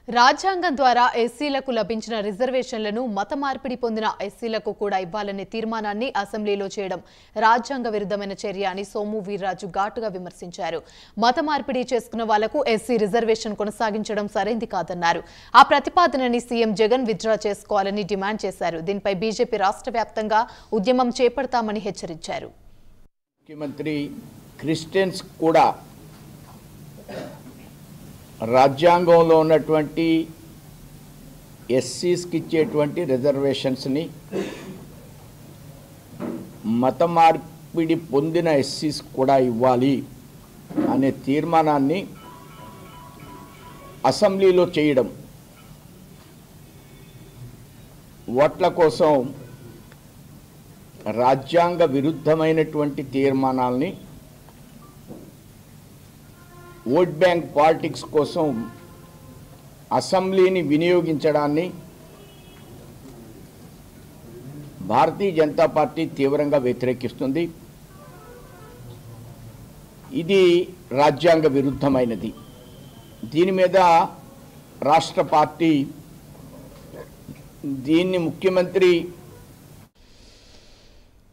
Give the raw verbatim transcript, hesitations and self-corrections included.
రాజ్యాంగం ద్వారా ఎస్సీలకు లభించిన రిజర్వేషన్లను మత మార్పిడి పొందిన ఎస్సీలకు కూడా ఇవ్వాలనే తీర్మానాన్ని అసెంబ్లీలో చేయడం రాజ్యాంగ విరుద్ధమైన చర్య అని సోము వీర్రాజు ఘాటుగా విమర్శించారు. మత మార్పిడి చేసుకున్న వాళ్లకు ఎస్సీ రిజర్వేషన్ కొనసాగించడం సరైంది కాదన్నారు. ఆ ప్రతిపాదనని సీఎం జగన్ విత్డ్రా చేసుకోవాలని డిమాండ్ చేశారు. దీనిపై బీజేపీ రాష్ట్ర వ్యాప్తంగా ఉద్యమం చేపడతామని హెచ్చరించారు. ముఖ్యమంత్రి క్రిస్టియన్స్ కూడా రాజ్యాంగంలో ఉన్నటువంటి ఎస్సీస్కి ఇచ్చేటువంటి రిజర్వేషన్స్ని మత మార్పిడి పొందిన ఎస్సీస్ కూడా ఇవ్వాలి అనే తీర్మానాన్ని అసెంబ్లీలో చేయడం ఓట్ల కోసం రాజ్యాంగ విరుద్ధమైనటువంటి తీర్మానాల్ని ఓట్ బ్యాంక్ పాలిటిక్స్ కోసం అసెంబ్లీని వినియోగించడాన్ని భారతీయ జనతా పార్టీ తీవ్రంగా వ్యతిరేకిస్తుంది. ఇది రాజ్యాంగ విరుద్ధమైనది. దీని మీద రాష్ట్ర పార్టీ దీన్ని ముఖ్యమంత్రి